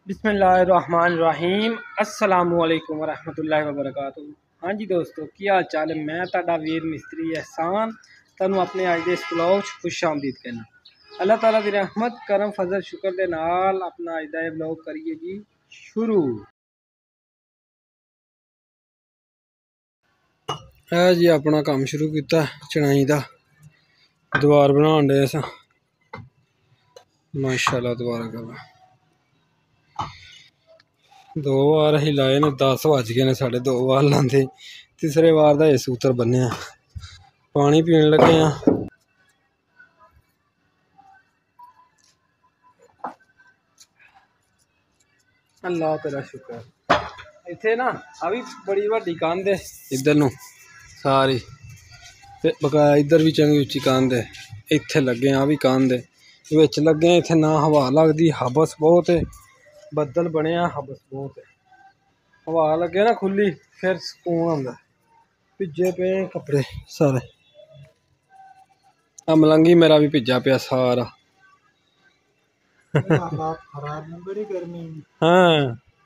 बिस्मिल्लाहिर्रहमानिर्रहीम अस्सलामुअलैकुम वरहमतुल्लाहि वबरकातुहू। हाँ जी दोस्तों, की हाल चाल है। मैं तुहाडा वीर मिस्त्री एहसान तुहानू अपने अज दे इस व्लॉग खुश आमदीद कहना। अल्लाह ताला दी रहमत करम फजल शुक्र दे नाल अपना अज दा व्लॉग करिए जी शुरू। है जी अपना काम शुरू किया चनाई का, दीवार बनाने डे अस माशाल्लाह दोबारा कर 2 बार अं लाए ने, 10 बज गए ने साढ़े 2 बार लाते, तीसरे बार का ये सूत्र बने पानी पीन लगे हैं। अल्लाह तेरा शुक्र। इत्थे ना अभी बड़ी वड्डी कंध है इधर नू सारी, ते बकाया इधर भी चंगी उच्ची कंध है। इत्थे लगे आ भी कंध है विच लगे, इत्थे ना हवा लगती, हबस बहुत है, बदल बने हबस बहुत है। हवा लगे ना खुली फिर सुकून आंदा। भिजे पे कपड़े सारे, मलंगी मेरा भी भिजा पिया सारा। बड़ी गर्मी। हाँ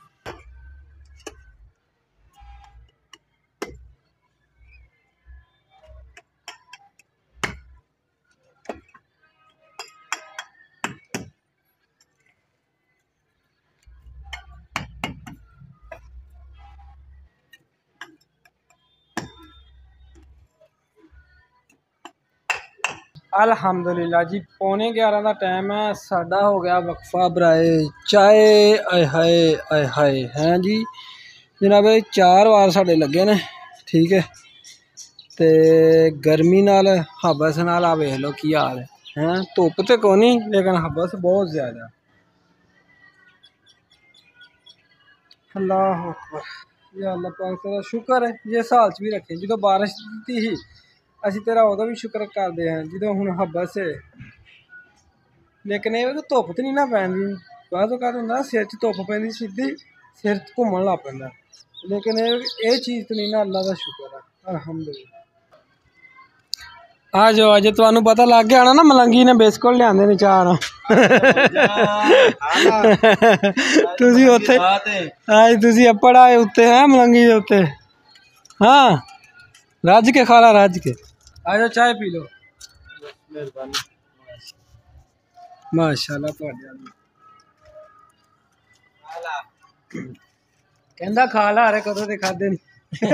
अल्हम्दुलिल्लाह जी, 11:15 का टाइम है। साडा हो गया वक्फा बराए चाय। आए हाय आए हाय हैं जी जनाब, 4 बार साढ़े लगे ने, ठीक है। ते गर्मी नाल हबस नाल आ वेख लो की हाल है। धुप तो कोई नहीं लेकिन हबस बहुत ज़्यादा। अल्लाह अकबर, या अल्लाह पाक तेरा शुक्र है ये हाल च भी रखे। जो बारिश दी ही असी तेरा उदों भी शुक्र करते हैं जो हुण हबस है। लेकिन ये धुप तो नहीं ना पैंदी, बाद होंगे सिर च धुप पैंदी सीधी, सिर घूमन लग पैंदा। लेकिन ये चीज़ तो नहीं ना, अल्लाह का शुक्र है अल्हम्दुलिल्लाह। आ जाओ अज तुहानू पता लग गया ना, मलंगी ने बिस्कुट लियाने ने 4 तुसी उत्थे आज तुसी अप्पड़ आए उत्ते हैं मलंगी दे उत्ते। हाँ रज के खा ला, रज के आ जाओ चाय पी लो। माशाल्लाह कहंदा खा ला, अरे कदों दे खादे नहीं।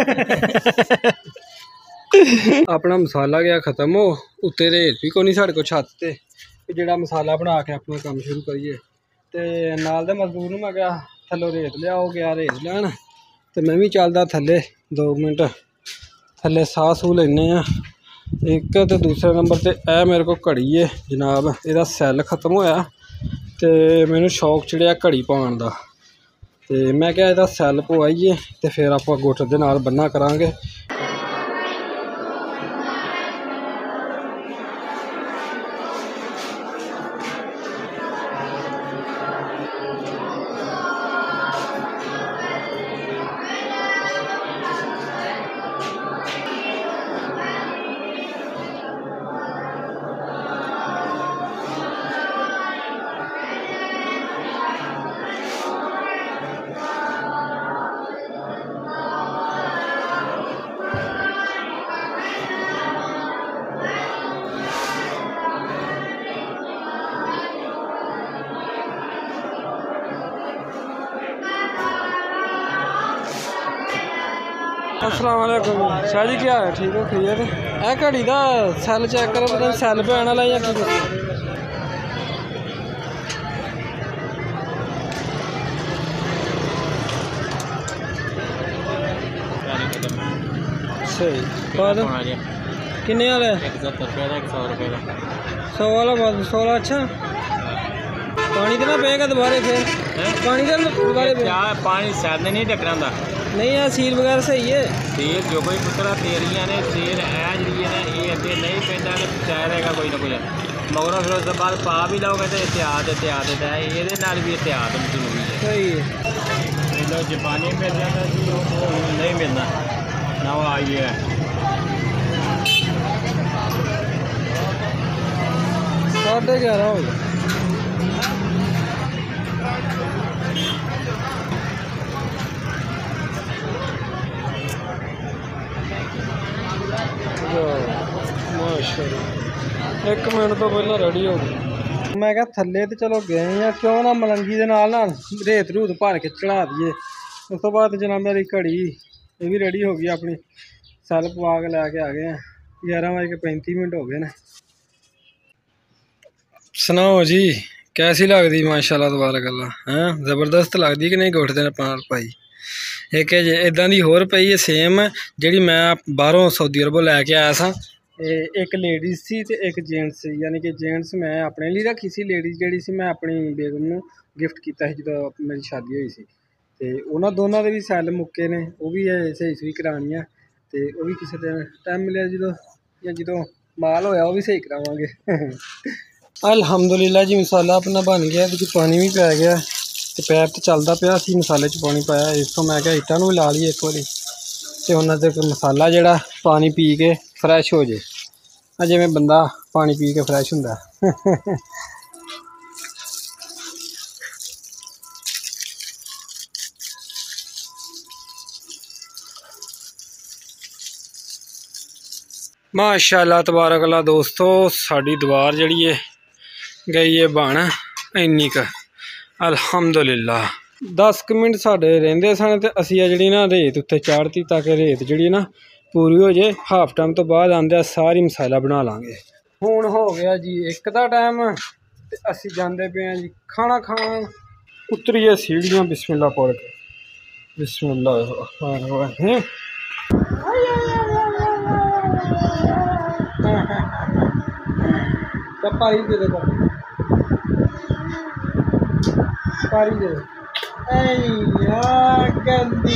अपना मसाला गया खत्म हो, उत्ते रेत भी कोई नहीं साढ़े को छत ते, जेड़ा मसाला बना के अपना काम शुरू करिए। ते नाल दे मजदूर नूं मैं गया थल्लों रेत लियाओ, गया रेत लैन, ते मैं भी चलदा थल्ले 2 मिनट थल्ले साह सूह लैने आ। एक तो दूसरे नंबर ते ए मेरे को घड़ी है जनाब, इहदा सैल खत्म होया ते मैनू शौक चढ़िया घड़ी पाउण दा, ते मैं क्या इहदा सैल पवाइए ते फिर आपां गुट्ट दे नाल बन्ना करांगे। अस्सलाम वालेकुम शाह जी, क्या है? ठीक हो? क्लियर है। ए घड़ी का सैल चेक करो, पता नहीं सैल पैन वाला या की सही बाद किन्ने वाला है? 170 रुपये का, 100 रुपये का। 100 वाला बाद 100 वाला। अच्छा पानी तो ना पेगा दोबारे फिर? पानी तो दोबारे पानी सैल नहीं टकरा नहीं है। सील वगैरह सही है? सील जो कोई पुत्रा तेरियां ने सील है जी ने, ये अगे नहीं पैदा ने पहुँचाया रहेगा कोई ना कोई, मगरों फिर उस बाद पा भी लाओगे तो एहतियात एहतियात है, ये भी एहतियात जरूरी है। सही है। जापानी मिल जाता जी, वो नहीं मिलना ना, वो आई है। 11:30 हो गया। 1 मिनट तो पहले रेडी हो गई। मैं क्या थल्ले तो चलो गए हैं, क्यों ना मलंगी दे नाल ना रेत रूत भर के चढ़ा दिए। उस तो बाद जनाब मेरी घड़ी ये भी रेडी हो गई अपनी, सैल पवा के लैके आ गए हैं। 11:35 हो गए ने। सुनाओ जी कैसी लगती माशाल्लाह तबारकल्ला हैं, जबरदस्त लगती कि नहीं गोठते ने पाई। एक इदां दी होर पई है सेम जी मैं बाहरों सऊदी अरबों लैके आया सा। एक लेडीज़ सी ते एक जेंट्स सी, यानी कि जेंट्स मैं अपने लिए रखी सी, लेडीज़ जी सी मैं अपनी बेगम नूं गिफ्ट किया जो मेरी शादी हुई सी। ते उन्होंने दोनों के भी सैल मुक्के ने, वो भी सही सुई करानी है। तो वह भी किसी दिन टाइम मिले जो माल होया वो भी सही करावांगे। अल्हम्दुलिल्लाह जी मसाला अपना बन गया, पानी भी पै गया, तो पैप तो चलता पाया सी, मसाले च पानी पाया। इस तो मैं क्या ईटां नूं भी ला ली एक बारी, तो उन्होंने तक मसाला जड़ा पानी पी के फ्रैश हो जाए। अजे में बंदा पानी पी के फ्रैश हुंदा। माशाअल्लाह तबारकल्लाह दोस्तों, साड़ी दीवार जड़ी है गई है बन इन्नी क अल्हम्दुलिल्लाह। 10 मिनट साढ़े रहिंदे सन ते असीं जी ना रेत उत्ते चाढ़ती ताकि रेत जी ना पूरी हो जाए। हाफ टाइम तो बाद आंदे सारी मसाला बना लांगे। हुण हो गया जी 1 दा टाइम ते असीं जांदे पे हैं जी खाना खान। उतरिए सीढ़ियां बिस्मिल्लाह पढ़ के, बिस्मिल्लाह। पारी दे दे, पारी दे गंदी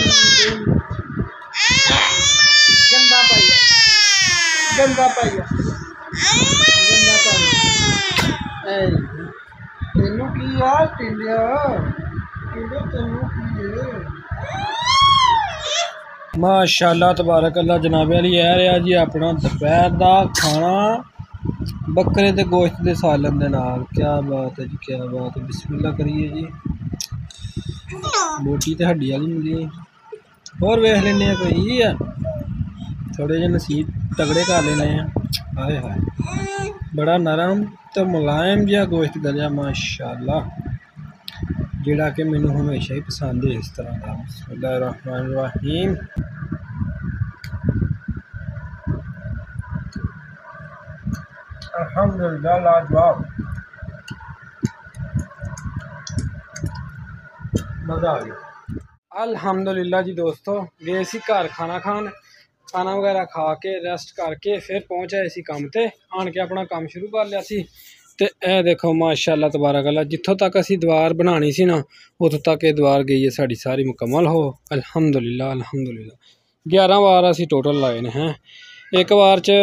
गंदा पाइया, गंदा पाइया, गंदा पाइया। तेनू की आ टिंडिया, टिंडिया तेनू की है। माशाअल्लाह तबारकल्लाह जनाबे वाली है रहा जी अपना दोपहर का खाना बकरे के गोश्त के सालन के नाल। क्या बात है जी, क्या बात है। बिस्मिल्लाह करिए जी, बोटी तो हड्डी वाली मिली। और वेख लेने कोई थोड़े जे नसीब तगड़े कर लेने। हाय हाय बड़ा नरम तो मुलायम जिहा गोश्त गलिया माशाअल्लाह, जिहड़ा कि मैनू हमेशा ही पसंद है इस तरह का। बिस्मिल्लाहिर्रहमानिर्रहीम। अल्हम्दुलिल्लाह लाजवाब, मज़ा आ गया। अल्हम्दुलिल्लाह जी दोस्तों, गए सी घर खाना खान, खाना वगैरह खा के रेस्ट करके फिर पहुँच आए सी काम ते। आन के अपना काम शुरू कर लिया सी। ते ए देखो माशाअल्लाह तबारकल्लाह, जिथों तक असी दीवार बनानी सी ना उतों तक ये दीवार गई है साड़ी सारी मुकम्मल हो। अल्हम्दुलिल्लाह अल्हम्दुलिल्लाह। 11 वार असी टोटल लाए ने हैं। एक वार च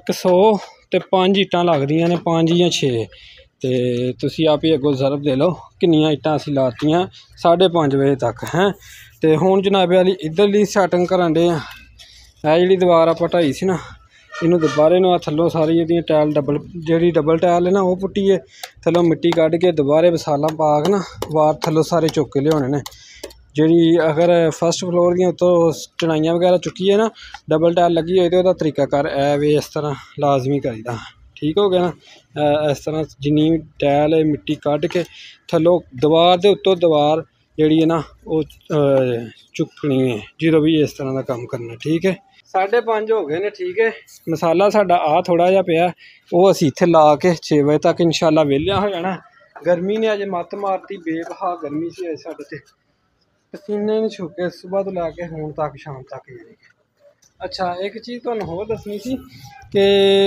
105 ईटां लगदियां ने, 5 या 6। तो तुसी आप ही अगों ज़रब दे लो किन्नियां ईटां असी लातियां 5:30 बजे तक हैं। तो हुण जनाबे वाली इधरली सैटिंग करन दे। जी दीवार आप ढाई सी ना, इनू दोबारे ना थल्लों सारी जी टैल डबल टैल है ना वो पुट्टिए थल्लों मिट्टी कढ़ के दोबारे बसाला पा के ना वार थल्लों सारे चुक के लियाने ने। जी अगर फर्स्ट फ्लोर दी तो चनाइयां वगैरह चुक्किए ना डबल टैल लगी हुई तो तरीका कर वे इस तरह लाजमी करीदा। ठीक हो गया ना। इस तरह जिन्नी टैल है मिट्टी कढ़ के थल्लों दीवार के उत्तों दीवार जी है ना वो चुकनी है, जो भी इस तरह का काम करना। ठीक है 5:30 हो गए ने। ठीक है मसाला साडा आ थोड़ा जिहा पिया वो असीं इत्थे ला के 6 बजे तक इंशाअल्लाह वेलिया हो जाना। गर्मी ने अजे मत्त मारती, बेबहा गर्मी सी अजे साडे ते, पसीने नहीं छुके सुबह तो लैके हुण तक शाम तक। यानी अच्छा एक चीज़ तुहानूं होर दसनी सी कि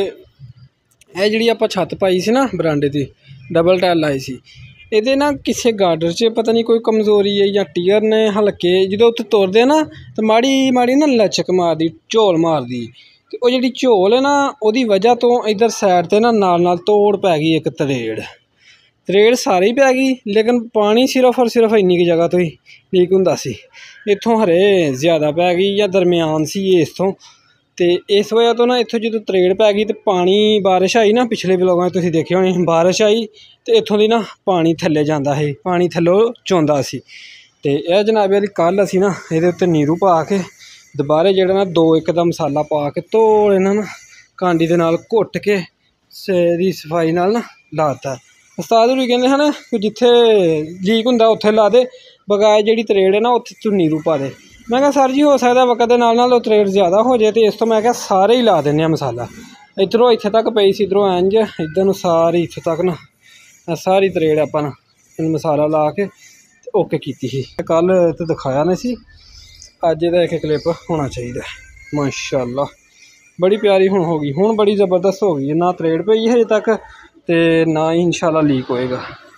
यह जिहड़ी आपां छत्त पाई सी ना बरांडे दी डबल टैल लाई सी, ये ना किसी गार्डर च पता नहीं कोई कमज़ोरी है या टीयर ने हल्के जो उत्ते तुरदे ना तो माड़ी माड़ी ना लचक मारदी, झोल मारदी। तो वो जी झोल है ना वो वजह तो इधर सैड ते ना नाल तोड़ पै गई, एक तरेड़ सारी पै गई, लेकिन पानी सिर्फ और सिर्फ इन्नी की जगह तो ही लीक हुंदा सी। इत्थों हरे ज़्यादा पै गई या दरम्यान सी इत्थों। तो इस वजह तो ना इत्थों जो तरेड़ पै गई तो पानी बारिश आई ना पिछले ब्लॉगां तुसीं देखे होने, बारिश आई तो इत्थों दी ना पानी थल्ले जांदा है, पानी थल्लों चौंदा सी। तो यह जनाबे वाली कल असीं ना इहदे उत्ते नीरू पा के दोबारे जेह्ड़ा ना 2-1 दा मसाला पा के तोड़े ना कांडी दे नाल घुट के ਦੀ ਸਫਾਈ ਨਾਲ ਨਾ ਲਾਤਾ। ਉਸਤਾਦ ਹੋਰੀ ਕਹਿੰਦੇ ਹਨ ਕਿ ਜਿੱਥੇ ਲੀਕ ਹੁੰਦਾ ਉੱਥੇ ਲਾ ਦੇ, ਬਗਾਏ ਜਿਹੜੀ ਤਰੇੜ ਹੈ ਨਾ ਉੱਥੇ ਝੁੰਨੀ ਰੂ ਪਾ ਦੇ। ਮੈਂ ਕਿਹਾ ਸਰ ਜੀ ਹੋ ਸਕਦਾ ਵਕਤ ਦੇ ਨਾਲ ਉਹ ਤਰੇੜ ਜ਼ਿਆਦਾ ਹੋ ਜਾਏ, ਅਤੇ ਇਸ ਤੋਂ ਮੈਂ ਕਿਹਾ ਸਾਰੇ ਹੀ ਲਾ ਦਿੰਦੇ ਹਾਂ ਮਸਾਲਾ। ਇੱਧਰੋਂ ਇੱਥੇ ਤੱਕ ਪਈ ਸੀ, ਇੱਧਰੋਂ ਇੰਝ ਇੱਧਰ ਨੂੰ ਸਾਰੀ ਇੱਥੇ ਤੱਕ ਨਾ ਸਾਰੀ ਤਰੇੜ ਆਪਾਂ ਨਾ ਮਸਾਲਾ ਲਾ ਕੇ ਓਕੇ ਕੀਤੀ ਸੀ। ਕੱਲ੍ਹ ਤਾਂ ਦਿਖਾਇਆ ਨਹੀਂ ਸੀ, ਅੱਜ ਇਹਦਾ ਇੱਕ ਕਲਿੱਪ ਹੋਣਾ ਚਾਹੀਦਾ। ਮਾਸ਼ਾਅੱਲਾ ਬੜੀ ਪਿਆਰੀ ਹੁਣ ਹੋ ਗਈ, ਹੁਣ ਬੜੀ ਜ਼ਬਰਦਸਤ ਹੋ ਗਈ। ਨਾ ਤਰੇੜ ਪਈ ਹਜੇ ਤੱਕ ਅਤੇ ਨਾ ਹੀ ਇਨਸ਼ਾਅੱਲਾ ਲੀਕ ਹੋਏਗਾ।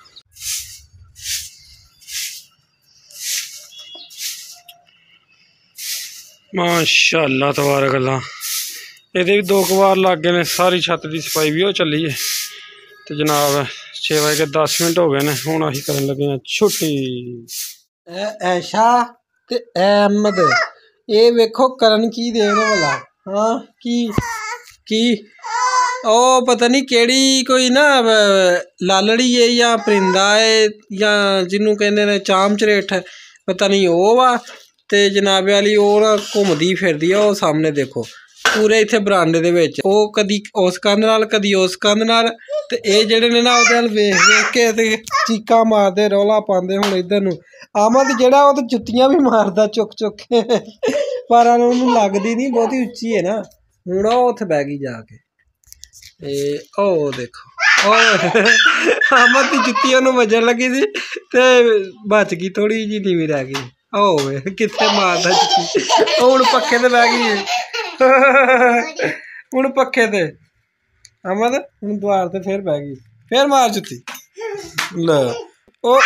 ਮਾਸ਼ਾਅੱਲਾ ਤਬਾਰਕ ਅੱਲਾ। ਇਹਦੇ ਵੀ 2 ਕੁ ਵਾਰ ਲੱਗ ਗਏ ਨੇ, ਸਾਰੀ ਛੱਤ ਦੀ ਸਫਾਈ ਵੀ ਹੋ ਚੱਲੀ ਹੈ। ਤੇ ਜਨਾਬ 6:10 ਹੋ ਗਏ ਨੇ, ਹੁਣ ਅਸੀਂ ਕਰਨ ਲੱਗੇ ਹਾਂ ਛੁੱਟੀ। ਐਸ਼ਾ ਤੇ ਅਹਿਮਦ ਇਹ ਵੇਖੋ ਕਰਨ ਕੀ ਦੇਣ ਵਾਲਾ। ਹਾਂ ਕੀ ਉਹ ਪਤਾ ਨਹੀਂ ਕਿਹੜੀ ਕੋਈ ਨਾ ਲਾਲੜੀ ਹੈ ਜਾਂ ਪਰਿੰਦਾ ਹੈ ਜਾਂ ਜਿਹਨੂੰ ਕਹਿੰਦੇ ਨੇ ਚਾਮ ਚਰੇਠ, ਪਤਾ ਨਹੀਂ ਉਹ ਵਾ। ਤੇ ਜਨਾਬ ਵਾਲੀ ਉਹ ਨਾ ਘੁੰਮਦੀ ਫਿਰਦੀ ਆ, ਉਹ ਸਾਹਮਣੇ ਦੇਖੋ ਪੂਰੇ ਇੱਥੇ ਬਰਾਂਡੇ ਦੇ ਵਿੱਚ। ਉਹ ਕਦੀ ਉਸ ਕੰਧ ਨਾਲ ਕਦੀ ਉਸ ਕੰਧ ਨਾਲ, ਤੇ ਇਹ ਜਿਹੜੇ ਨੇ ਨਾ ਉਹਦੇ ਨਾਲ ਵੇਖ ਕੇ ਤੇ ਚੀਕਾਂ ਮਾਰਦੇ ਰੌਲਾ ਪਾਉਂਦੇ। ਹੁਣ ਇੱਧਰ ਨੂੰ ਆਮਦ ਜਿਹੜਾ ਉਹ ਤਾਂ ਜੁੱਤੀਆਂ ਵੀ ਮਾਰਦਾ ਚੁੱਕ ਕੇ, ਪਰ ਉਹਨੂੰ ਲੱਗਦੀ ਨਹੀਂ, ਬਹੁਤੀ ਉੱਚੀ ਹੈ ਨਾ। ਹੁਣ ਉਹ ਉੱਥੇ ਬਹਿ ਗਈ ਜਾ ਕੇ, ਤੇ ਉਹ ਦੇਖੋ ਉਹ ਆਮਦ ਦੀ ਜੁੱਤੀ ਉਹਨੂੰ ਵੱਜਣ ਲੱਗੀ ਸੀ ਤੇ ਬਚ ਗਈ, ਥੋੜੀ ਜਿਹੀ ਨੀਵੀਂ ਰਹਿ ਗਈ। ਹੋਵੇ ਕਿੱਥੇ ਮਾਰਦਾ ਜੁੱਤੀ। ਉਹ ਹੁਣ ਪੱਖੇ ਤੇ ਬਹਿ ਗਈ ਹੈ, ਹੁਣ ਪੱਖੇ ਤੇ ਅਮਦ ਹੁਣ ਦੁਆਰ ਤੇ ਫਿਰ ਬਹਿ ਗਈ, ਫਿਰ ਮਾਰ ਜੁੱਤੀ। ਲੈ ਉਹ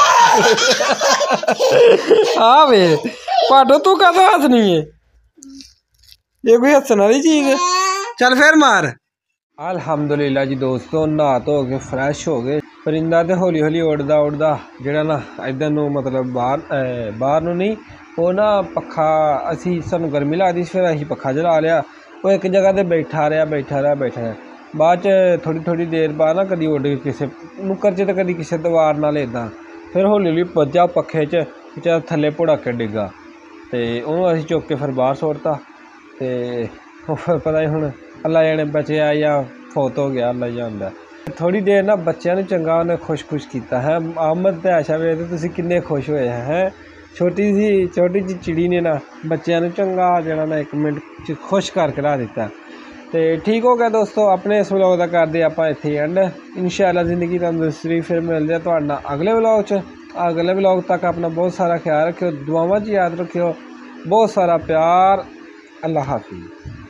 ਆ ਵੇ ਪਾਟੋ ਤੂੰ ਕਦੋਂ ਹੱਸਣੀ ਹੈ, ਇਹ ਕੋਈ ਹੱਸਣ ਵਾਲੀ ਚੀਜ਼ ਹੈ। ਚੱਲ ਫਿਰ ਮਾਰ। ਅਲਹਮਦੁਲਿਲਾ ਜੀ ਦੋਸਤੋ, ਨਹਾ ਧੋ ਕੇ ਫਰੈਸ਼ ਹੋ ਗਏ। ਪਰਿੰਦਾ ਤੇ ਹੌਲੀ ਹੌਲੀ ਉੱਡਦਾ ਜਿਹੜਾ ਨਾ ਇੱਧਰ ਨੂੰ ਮਤਲਬ ਬਾਹਰ ਨੂੰ ਨਹੀਂ, ਉਹ ਨਾ ਪੱਖਾ ਅਸੀਂ ਸਾਨੂੰ ਗਰਮੀ ਲੱਗਦੀ ਸੀ, ਫਿਰ ਅਸੀਂ ਪੱਖਾ ਚਲਾ ਲਿਆ। ਉਹ ਇੱਕ ਜਗ੍ਹਾ 'ਤੇ ਬੈਠਾ ਰਿਹਾ। ਬਾਅਦ 'ਚ ਥੋੜ੍ਹੀ ਦੇਰ ਬਾਅਦ ਨਾ ਕਦੀ ਉੱਡ ਕੇ ਕਿਸੇ ਨੁੱਕਰ 'ਚ ਤੇ ਕਦੀ ਕਿਸੇ ਦੀਵਾਰ ਨਾਲ ਇੱਦਾਂ, ਫਿਰ ਹੌਲੀ ਹੌਲੀ ਵੱਜਾ ਪੱਖੇ 'ਚ, ਵਿਚਾਰਾ ਥੱਲੇ ਭੁੜਕ ਕੇ ਡਿੱਗਾ, ਅਤੇ ਉਹਨੂੰ ਅਸੀਂ ਚੁੱਕ ਕੇ ਫਿਰ ਬਾਹਰ ਸੁੱਟਤਾ। ਅਤੇ ਉਹ ਫਿਰ ਪਤਾ ਨਹੀਂ ਹੁਣ ਅੱਲਾ ਜਾਣੇ ਬਚਿਆ ਜਾਂ ਫੌਤ ਹੋ ਗਿਆ, ਅੱਲਾ ਜਾਣਦਾ। ਥੋੜ੍ਹੀ ਦੇਰ ਨਾ ਬੱਚਿਆਂ ਨੂੰ ਚੰਗਾ ਉਹਨੇ ਖੁਸ਼ ਕੀਤਾ ਹੈ। ਆਮਦ ਤੇ ਆਸ਼ਾ ਵੇਖਦੇ ਤੁਸੀਂ ਕਿੰਨੇ ਖੁਸ਼ ਹੋਏ ਹੈ। ਛੋਟੀ ਜਿਹੀ ਚਿੜੀ ਨੇ ਨਾ ਬੱਚਿਆਂ ਨੂੰ ਚੰਗਾ ਜਿਹੜਾ ਨਾ 1 ਮਿੰਟ 'ਚ ਖੁਸ਼ ਕਰਕੇ ਰੱਖ ਦਿੱਤਾ। ਤੇ ਠੀਕ ਹੋ ਗਿਆ ਦੋਸਤੋ, ਆਪਣੇ ਇਸ ਵਲੋਗ ਦਾ ਕਰਦੇ ਆਪਾਂ ਇੱਥੇ ਐਂਡ। ਇਨਸ਼ਾਅੱਲਾ ਜ਼ਿੰਦਗੀ ਤੰਦਰੁਸਤੀ ਫਿਰ ਮਿਲਦੇ ਆ ਤੁਹਾਡਾ ਅਗਲੇ ਵਲੋਗ 'ਚ। ਅਗਲੇ ਵਲੋਗ ਤੱਕ ਆਪਣਾ ਬਹੁਤ ਸਾਰਾ ਖਿਆਲ ਰੱਖਿਓ, ਦੁਆਵਾਂ 'ਚ ਯਾਦ ਰੱਖਿਓ, ਬਹੁਤ ਸਾਰਾ ਪਿਆਰ। ਅੱਲਾ ਹਾਫਿਜ਼।